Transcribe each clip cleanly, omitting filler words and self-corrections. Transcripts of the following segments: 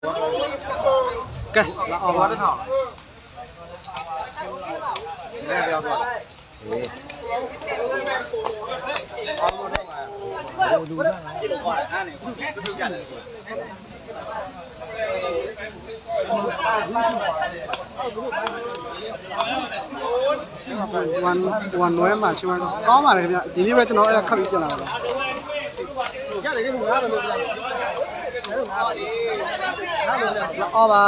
ကဲလာအောင်ပါတစ်ထောင်လဲပြောသွားအေးအော်လို့တော့လူကချစ်လို့ခေါ်တယ်အားနေပြုတ်ကြတယ်วันน้อยมาใช่ไหมก้าวมาเลยเนี่ยทีนี้ไปจะน้อยขับอีกจะหนาเลยရတယ်ဒီမှာလို့ပြောအော်ပါ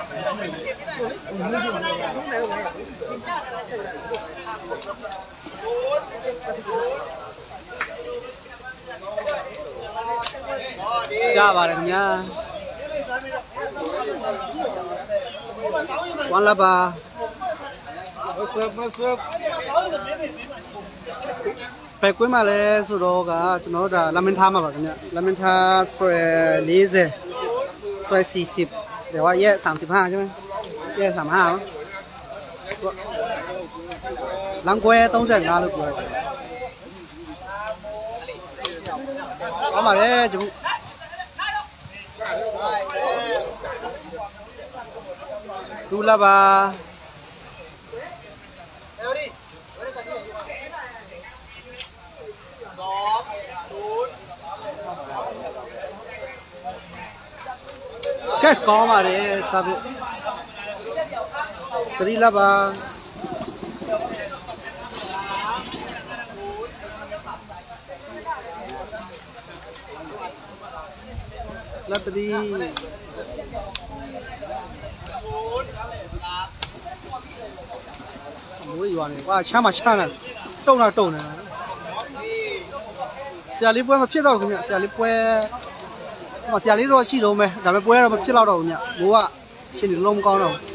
ကြားပါတယ်ခင်ဗျာวันละပါပဲကွင်းမှာလဲဆိုတော့ကကျွန်တော်တို့ဒါလမင်းထားမှာပါခင်ဗျလမင်းထားဆွဲ40ဆွဲ40เดี๋ยวว่าแยก35ใช่มั้ยแยก35เนาะลังกวย35လို့ပြောတယ်เอามาเลยจุดูละပါကဲကောင်းပါတယ်စာပြတတိလာပါလက်တတိမိုးရွာနေကွာချမ်းမချမ်းတယ်တုံတာတုံတယ်ဆရာလေးပွဲမဖြစ်တော့ဘူးခင်ဗျဆရာလေးပွဲဆရာလေးတော့ရှိတော့မယ်ဒါပေမဲ့ပွဲတော့မဖြစ်တော့ဘူးညမိုးကရှင်ဒီလုံးမကောင်းတော့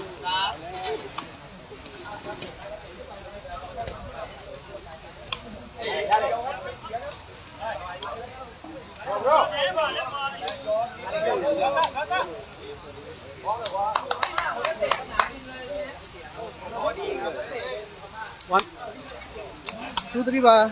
one two three ပါ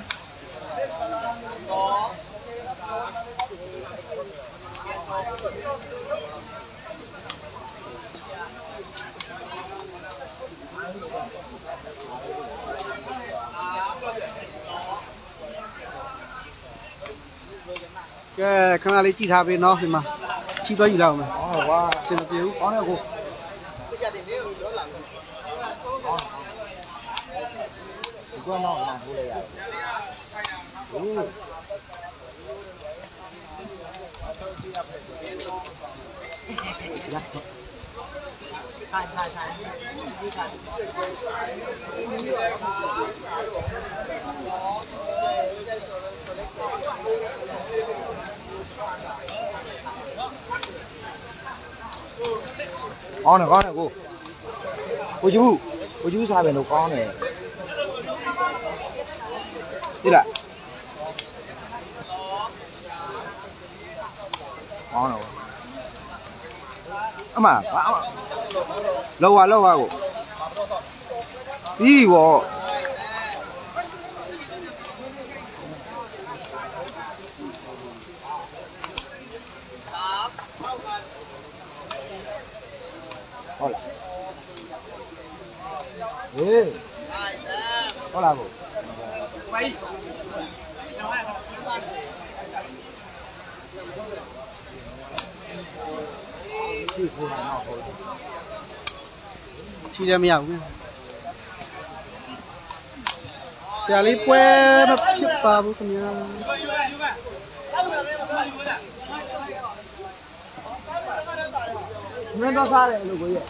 ကဲခဏလေးကြည့်ထားပေးနော်ဒီမှာချီသွားယူလိုက်အောင်မယ်ဟုတ်ကွာစင်မပြေဘူးကောင်းတယ်ကိုဒီကောတော့မှထိုးလိုက်ရတယ်ဟုတ်လာထိုင်ကောင်းတယ်ကိုကျူးစားပဲလို့ကောင်းတယ်ဒီလားကောင်းတယ်အမလောက်ပါကိုပြီးပြီဗောဟုတ်လားဟေးဟုတ်လားကိုချီတယ်မရဘူးဆရာလေးပွဲမဖြစ်ပါဘူးခင်ဗျာမင်းတော့စားတယ်လို့ကိုကြီး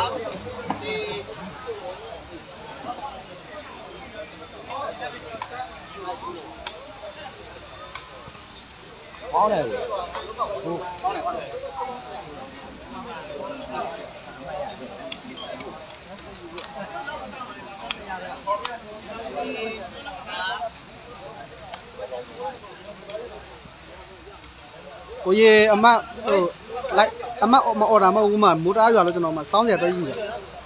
ဟောတယ်ဟုတ်ကိုကြီးအမဟိုလိုက်အမမအော်ဒါမဟုတ်ဘူးမမိုးတားရွာလို့ကျွန်တော်မှစောင်းစရာတော့ယူတယ်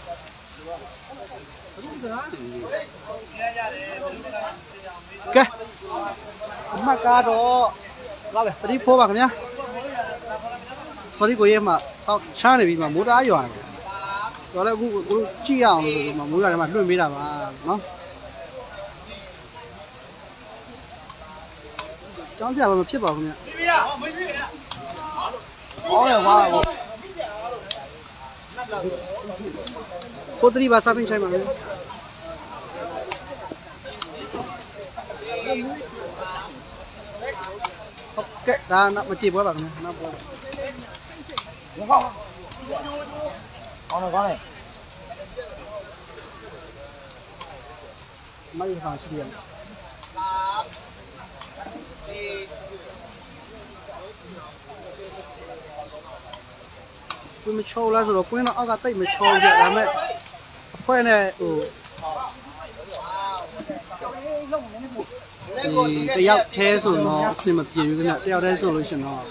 ကဲအမကတော့လာပဲပရိဖိုးပါခင်ဗျာဆွ sorry ကိုရဲမှာစောက်ချမ်းနေပြီမှာမိုးတားရွာတယ်တော်လည်းအခုကြည့်ရအောင်လို့ဆိုမိုးရွာထဲမှာလွှင့်ပေးတာပါနော်ကျောင်းဆရာဘာမဖြစ်ပါဘူးခင်ဗျဟောရပါဘူးကိုတရီဘာစာပင်ချိုင်ပါမယ်ဟုတ်ကဲ့ဒါမကြည့်ပွဲပါခင်ဗျနောက်ပွဲကောင်းတယ်ไม่ทางเชียงกูไม่โชว์แล้วสุดกูเนี่ยเอากระติกไม่โชว์เยอะแล้วแม่เพื่อนเนี่ยโอ้ตะยักแท้สุดเนาะสิมาเกี่ยวกันเนี่ยตะยักได้สุดเลยสิเนาะ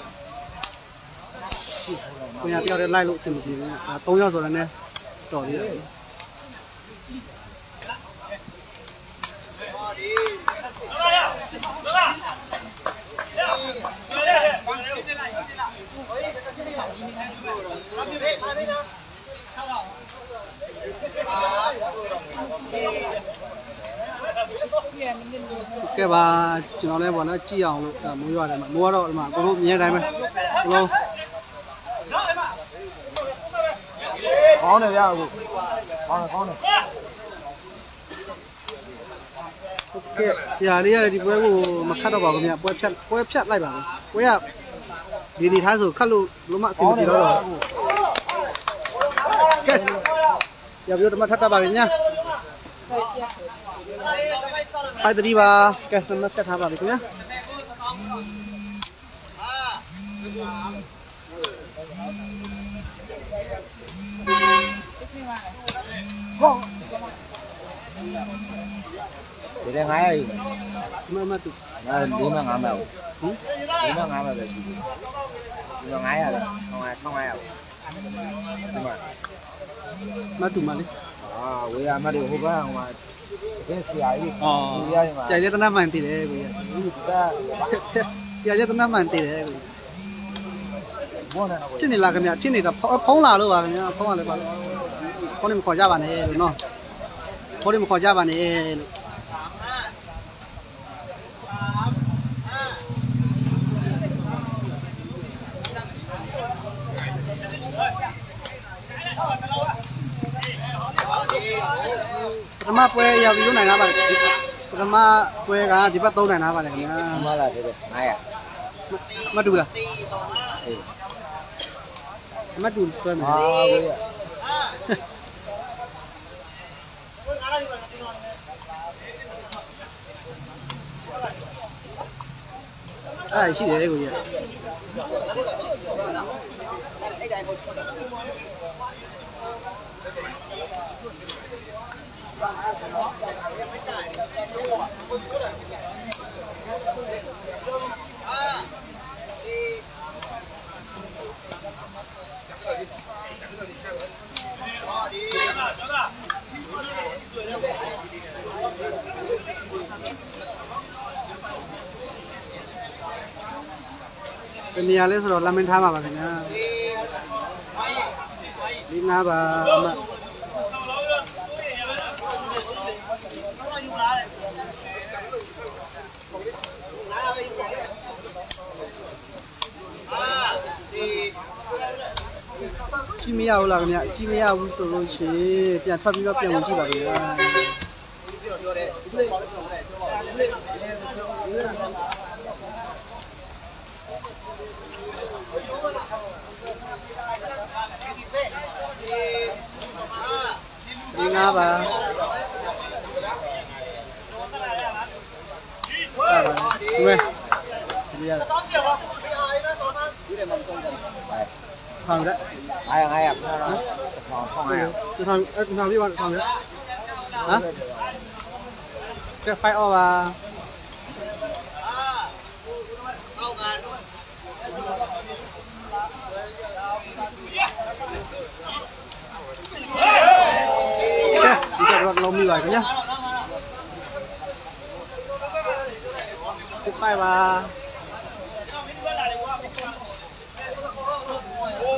กูเนี่ยตะยักได้ไล่ลูกสิมาเกี่ยวเนี่ยต้องยอดสุดแล้วเนี่ยต่อดีကဲပါကျွန်တော်လည်းပေါ့နော်ကြည့်အောင်လို့မိုးရတယ်မှာမိုးကတော့ဒီမှာကိုတို့မြင်တိုင်းပဲဘလုံးကောင်းတယ်ဗျာအခုကောင်းတယ်ဟုတ်ကဲ့ဆရာလေးကဒီပွဲကိုမခတ်တော့ပါဘူးဗျာပွဲဖြတ်လိုက်ပါဘူးပွဲကဒီနေထားဆိုခတ်လို့လုံးမအဆင်မပြေတော့ကဲရပြတော့မထပ်တာပါလေညာไปตรีบาแกสมัครจะทำอะไรกันเนี่ยเดี๋ยวไงมาตุดีมากงามแล้วดีมากงามแล้วเลยชีวิตดีมากไงอะไรเข้าไงอ่ะมาตุมาเลยเวียมาดูหัวบ้างมาเป็นเสียอีกเสียเยอะตั้งนานมันตีเลยกูเสียเยอะตั้งนานมันตีเลยกูที่นี่ลากันเนี่ยที่นี่เราพ้องลาลูกว่ากันเนี่ยพ้องอะไรบ้างพ้องนี่มันขอจ้าบ้านเนี่ยลูกเนาะพ้องนี่มันขอจ้าบ้านเนี่ยลูกปรมาป่วยยาววิรุณไหนนะบ้างปรมาป่วยกันที่ป้าโต้ไหนนะบ้างเนี่ยมาละเด็กๆไหนอ่ะมาดูละมาดูช่วยหน่อยไอ้ชี้เด็กกูเนี่ยเป็นเนี่ยเลยสดแล้วมันทำอะไรกันเนี่ยลิ้นน้าบ่าจีไม่เอาละเนี่ยจีไม่เอาสุดเลยสิเปลี่ยนทับพี่ก็เปลี่ยนวันจีแบบนี้ดีงาบ่าดูไหมดีอ่ะทำได้ไงอ่ะทำไงอ่ะจะทำที่วันทำได้ฮะจะไฟออกมาchỉ cần là lồng mì vậy nhá xếp bay và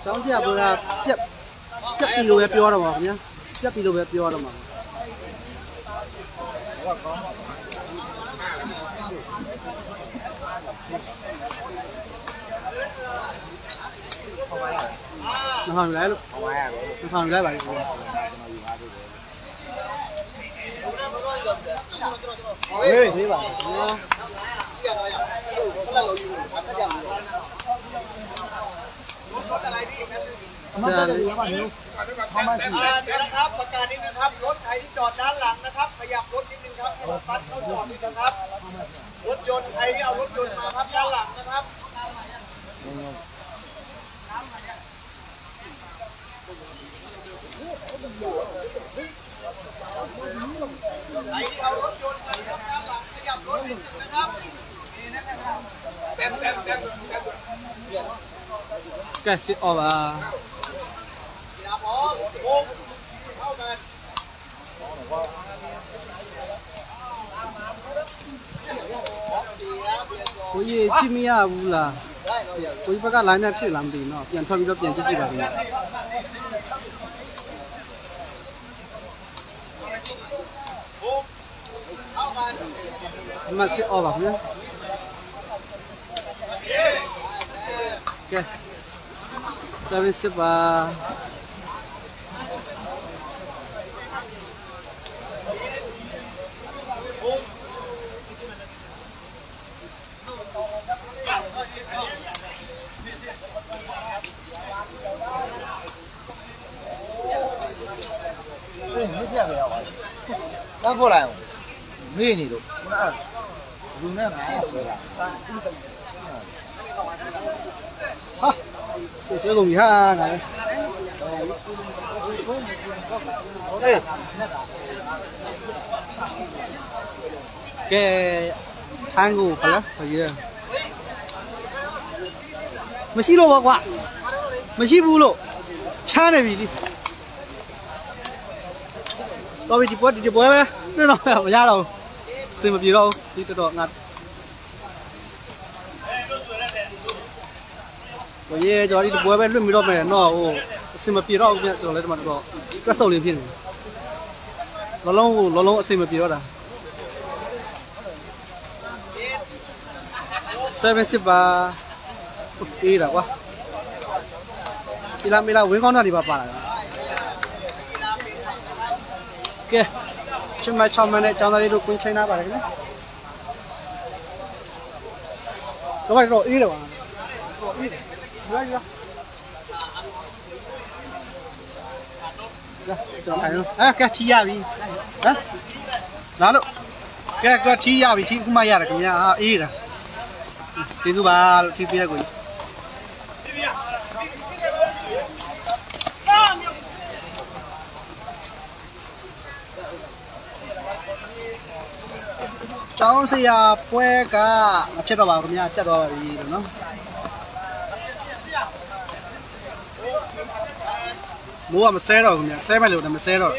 ကျောင်းဆရာကပြက်ပြီလို့ပဲပြောတော့ပါခင်ဗျာပြက်ပြီလို့ပဲပြောတော့မှာဟုတ်ကောင်းပါနှောင်းလိုက်လို့နှောင်းလိုက်ပါလို့ဟေးပါဆရာလေးนะครับประกาศนิดนึงครับรถใครที่จอดด้านหลังนะครับขยับรถนิดนึงครับให้รถบัสเข้าจอดนิดนึงครับรถยนต์ใครที่เอารถยนต์มาครับด้านหลังนะครับใครที่เอารถยนต์มาครับด้านหลังขยับรถนิดนึงนะครับแกสิออกมาพร้อมวงเข้ากันကိုကြီးကြည့်မရဘူးလားကိုကြီးဘက်ကလိုင်းနဲ့ဖြစ်လာမသိဘူးเนาะပြန်ထွက်ပြီးတော့ပြန်ကြည့်ကြည့်ပါခင်ဗျာမစစ်အော်ပါခင်ဗျာကဲ service ပါ没骗没有啊？咱过来，没你都，有那哪有的？ 好，这龙鱼哈，来， 哎， 给贪过好了，可以。မရှိလို့ပေါ့ကွာမရှိဘူးလို့ချားနေပြီလေတော့ဒီပွဲပဲပြတော့မရတော့စင်မပြေတော့ဒီတော်ငါကိုရေကျော်ဒီပွဲပဲလွတ်ပြီးတော့မယ်တော့ဟိုအစင်မပြေတော့ဘူးကျွန်တော်လည်းဒီမှာတော့ကတ်ဆုပ်လေးဖြစ်နေလောလုံးအစင်မပြေတော့တာ7ပါအေးတာကွာဒီလားမေးလားဝင်းကောင်းတာတွေပါလာကဲချင်မ6မိနစ်ကျောင်းသားလေးတို့ကွင်းချိန်ထားပါတယ်ခင်ဗျတော့အေးတယ်ပါတော့အေးတယ်ရွာရွာကျွန်တော်ထိုင်လို့ကဲထီးရပြီဟမ်လာလို့ကဲထီးရပြီထီးခုမှရတယ်ခင်ဗျာအေးတာကျေးဇူးပါလို့ထီးပေးရကိုကြီးကျောင်းဆရာပွဲကမဖြစ်တော့ပါဘူးခင်ဗျာပြတ်သွားပါပြီလို့နော်မိုးကမဆဲတော့ဘူးခင်ဗျာဆဲမဲ့လို့လည်းမဆဲတော့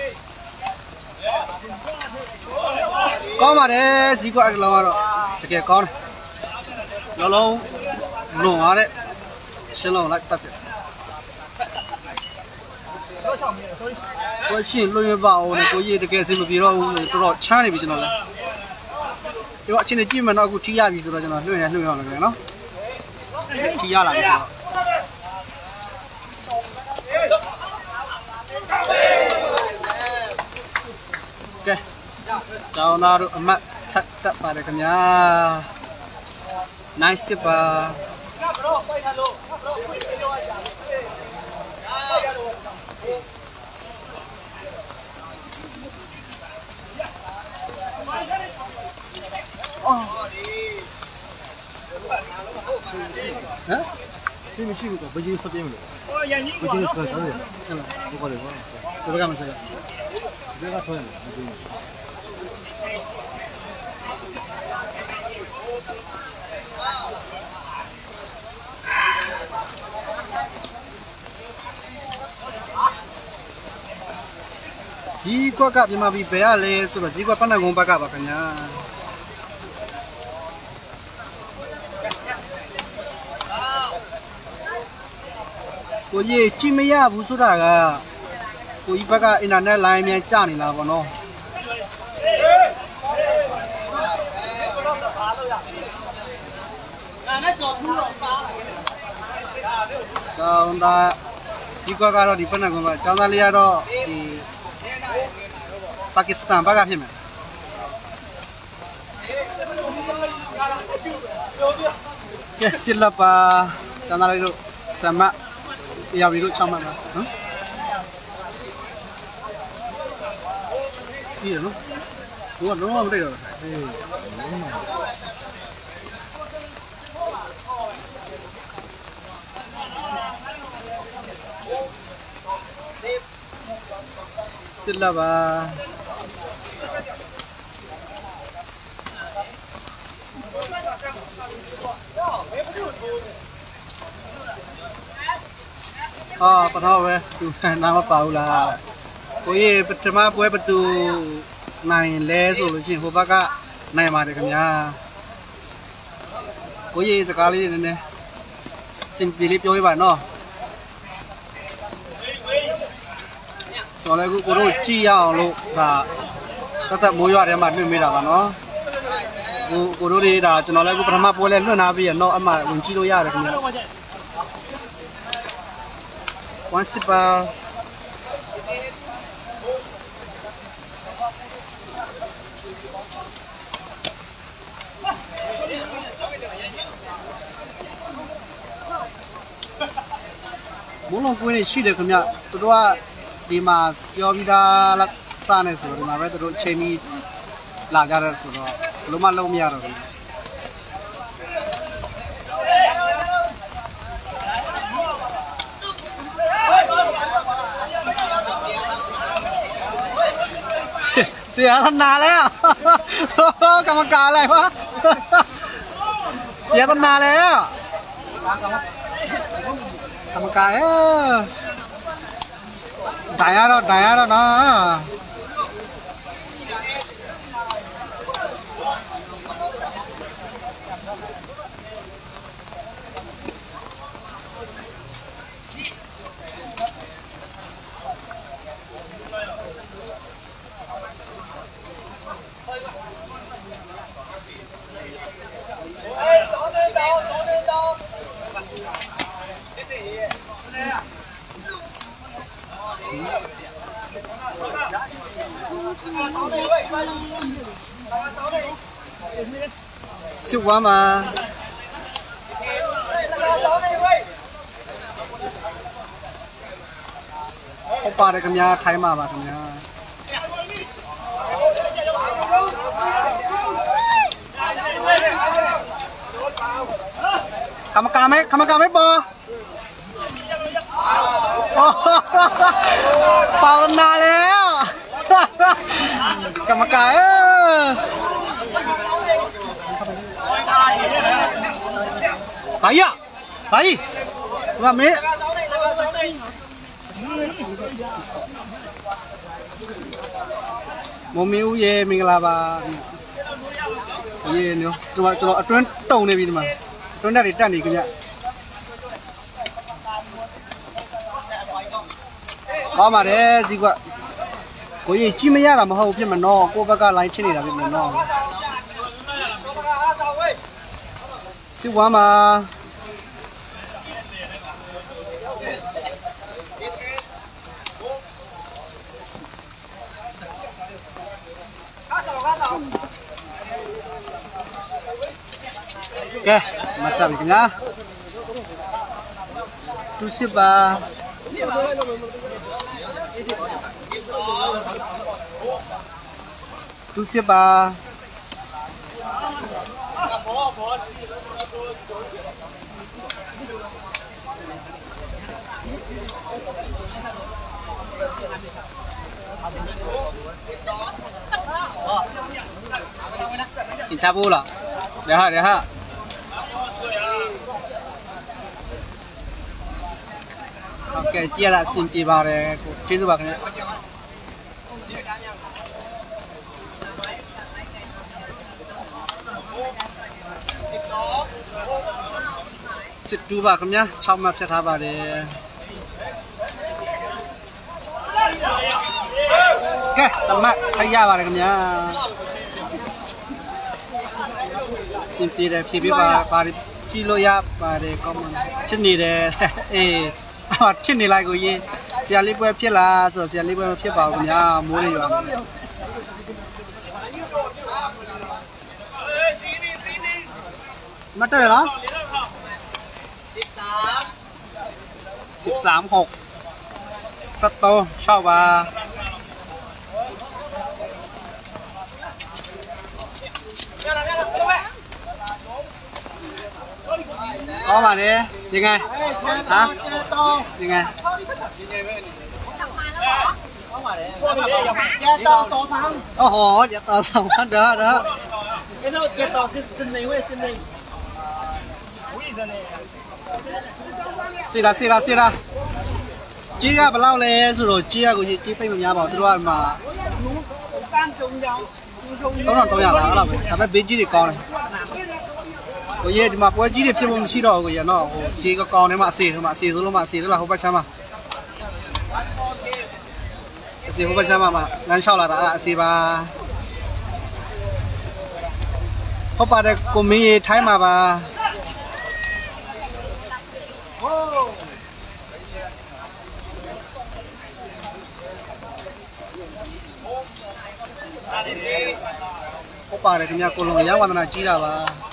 ကောင်းပါတယ်ဇီကွာအကလောကတော့တကယ်ကောင်းတယ်လုံးလွန်သွားတဲ့ရှင်းလုံးလိုက်တတ်တယ်ကိုရှင်းလွန်ရပါအောင်ကိုကြီးတကယ်စင်မပြေတော့ဘူးတော်တော်ချမ်းနေပြီကျွန်တော်လည်းဒီတော့အချင်းကြည့်မှတော့အခုထီးရပြီဆိုတော့ကျွန်တော်လွှင့်ရအောင်လည်းနော်ထီးရလာပြီဆိုတော့ကဲကျောင်းသားတို့အမတ်ထပ်တက်ပါတယ်ခင်ဗျာ nice ပါဟမ်ရှိမရှိဘူးကဘယ်ကြီးစပြင်းမလို့ဘယ်ကြီးစပြင်းတော့တယ်ဟုတ်ပါလေဘာဘယ်ကမှဆက်ဘယ်ကထွန်းလဲဇီကွက်ကမြန်မာပြည်ဘယ်ရလဲဆိုတော့ဇီကွက်ပန်းနံကုန်းဘက်ကပါခင်ဗျာကကိုကြီးကြည့်မရဘူးဆိုတာကကိုကြီးဘက်ကအင်တာနက်လိုင်းမြန်ကျနေလားဗောနော်ကျောင်းသားဒီကွက်ကတော့ဒီဖက်နဲ့ကွက်ကကျောင်းသားလေးကတော့ဒီပါကစ္စတန်ဘက်ကဖြစ်မယ်ကဲစစ်လက်ပါကျောင်းသားလေးတို့ဆမ်မရောက်ပြီးတော့6မှတ်ပါနော်ဒီရနော်ဘိုးကတော့မသိတော့စစ်လက်ပါပထမပဲသူနာမပါဘူးလားကိုကြီးပထမပွဲประตูနိုင်လဲဆိုလို့ရှိရင်ဟိုဘက်ကနိုင်ပါတယ်ခင်ဗျာကိုကြီးစကားလေးနည်းနည်းစင်ပီလေးပြောပြပါနော်ကျွန်တော်လည်းကိုတို့ကြည့်ရအောင်လို့ဒါတက်မိုးရွာထဲမှာလွှင့်မိတာပါနော်ကိုတို့တွေဒါကျွန်တော်လည်းပထမပွဲလဲလွှင့်ထားပြီးရတော့အမှဝင်ကြည့်လို့ရတယ်ခင်ဗျာone superမိုးလုံးကွင်းနေရှိတယ်ခင်ဗျသူတို့ကဒီမှာပြောပြီးသားလားစနေဆိုတော့ဒီမှာပဲသူတို့ချိန်ပြီးလာကြတယ်ဆိုတော့ဘလို့မှလုံးမရတော့ဘူးเสียตั้งนานแล้วกรรมการอะไรวะเสียตั้งนานแล้วกรรมการได้แล้วนะสิบวันมาเขาปาได้กันยาไทยมาป่ะกันยากรรมการไม่ปอเป่านานแล้วกรรมการไปอ่ะไปว่าเมะโมมิวเย่มิงลาบาเย่เนาะตัวအတွင်းတုံနေပြီဒီမှာအတွင်းတက်တွေတက်နေကြဗျဟောပါတယ်စီကွကိုကြီးကြည့်မရတာမဟုတ်ဖြစ်မနော်ကိုဘက်ကလိုင်းချစ်နေတာဖြစ်မနော်สิบวันมาโอเคมาจับอีกนะทุสิบาทุสิบากินชาบูเหรอเดี๋ยวฮะโอเคเจี๊ยละซิมปีบาร์เลยเจี๊ยสุบักเนี่ยสิบจูบาครับเนี่ยชอบมาเพื่อทาบาร์เลยကဲတမတ်ထိုက်ရပါတယ်ခင်ဗျာစင်ပြေတယ်ဖြည့်ပြပါကြည့်လို့ရပါတယ်ကောင်းပါဖြစ်နေတယ်အေးဖြစ်နေလိုက်ကိုရေးဆရာလေးပွဲဖြစ်လားဆိုတော့ဆရာလေးပွဲမဖြစ်ပါဘူးခင်ဗျာမိုးလေးရွာมาเตอร์เหรอ13 6สโตชอบว่าเอามาดิยังไงฮะยังไงแกต่อ2,000โอ้โหจะต่อ2,000เด้อไอ้เราแกต่อสิ้นเลยเว้ยสิ้นเลยစီလာကြီးကဘလောက်လဲဆိုတော့ကြီးကကိုကြီးသိမများပါဘူးသူတို့ကမှ300လားအဲ့လောက်ပဲဒါပေမဲ့ဘေးကြီးတွေကောင်းတယ်ကိုကြီးဒီမှာပွဲကြီးတွေဖြစ်ဖို့မရှိတော့ဘူးကိုကြီးနော်ဟိုကြီးကကောင်းတယ်မှအစီဆိုမှအစီဆိုလို့မှအစီဆိုလားဟိုဘက်ချမ်းမှာအစီဟိုဘက်ချမ်းမှာလမ်းလျှောက်လာတာအဲ့အစီပါဟုတ်ပါတယ်ကိုမင်းရေထိုင်းမှာပါဟုတ်ပါတယ်ခင်ဗျာကိုလုံးရဝန္ဒနာကြီးတာပါ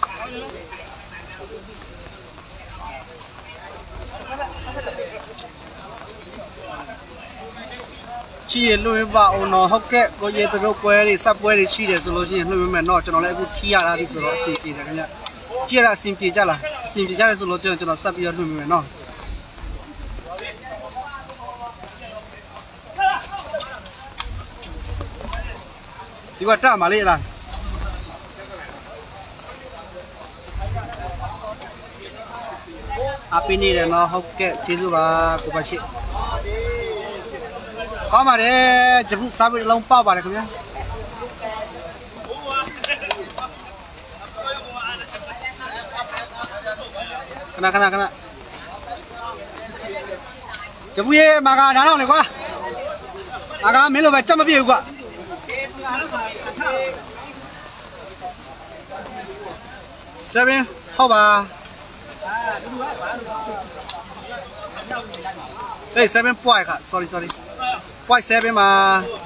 ချီရလွှင့်ပါအောင်တော့ဟုတ်ကဲ့ကိုရေတို့ပွဲတွေစပ်ပွဲတွေရှိတယ်ဆိုလို့ရှိရင်လွှင့်ပေးမယ်တော့ကျွန်တော်လည်းအခုထီးရတာပြီဆိုတော့အစီပြေတယ်ခင်ဗျာကြည့်ရတာအစီပြေကြလားအစီပြေကြတယ်ဆိုလို့ကျွန်တော်ဆက်ပြီးတော့လွှင့်ပေးမယ်နော်စီကတာမလေးလားအပင်းနေတယ်နော်ဟုတ်ကဲ့ကျေးဇူးပါကိုပါချစ်ကောင်းပါတယ်ဂျပူစားပြီးလုံးပေါက်ပါတယ်ခင်ဗျာခဏဂျပူရဲ့မာကာနားတော့လေကွာမာကာမင်းလိုပဲကြက်မပြေဘူးကွာ7ဟုတ်ပါเฮ้ย7 point ค่ะ sorry point 7มา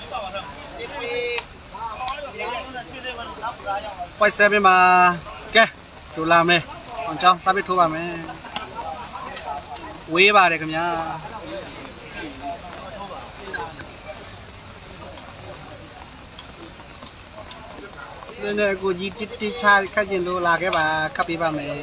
point 7มาแกดูลามเลยก่อนเจ้าซับไปโทรပါမယ်ဝေးပါတယ်ခင်ဗျာเนี่ยกูยีติชาข้าจินดูลาแกบ่าขับไปบ่าမယ်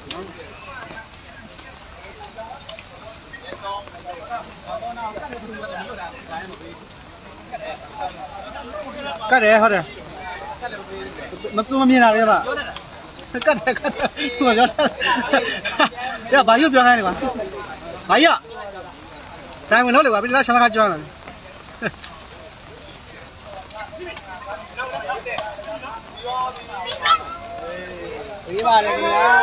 ကတ်တယ်ဟုတ်တယ်မသူမမြင်တာလေပါကတ်တယ်သူကပြောတယ်ဘာရုပ်ပြောနေလဲကွာဘာရတိုင်းဝင်လို့လေကွာပြီးတော့ဆန္ဒကကြောင်းတယ်ဒီပါတယ်ဗျာ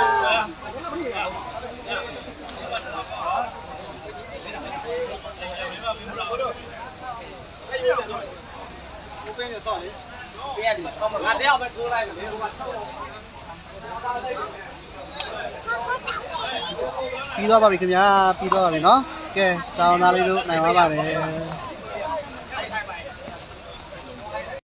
ပြီးတော့ပါပြီခင်ဗျာပြီးတော့ပါပြီနော်ကဲကြောင်းသားလေးတို့နိုင်သွားပါတယ်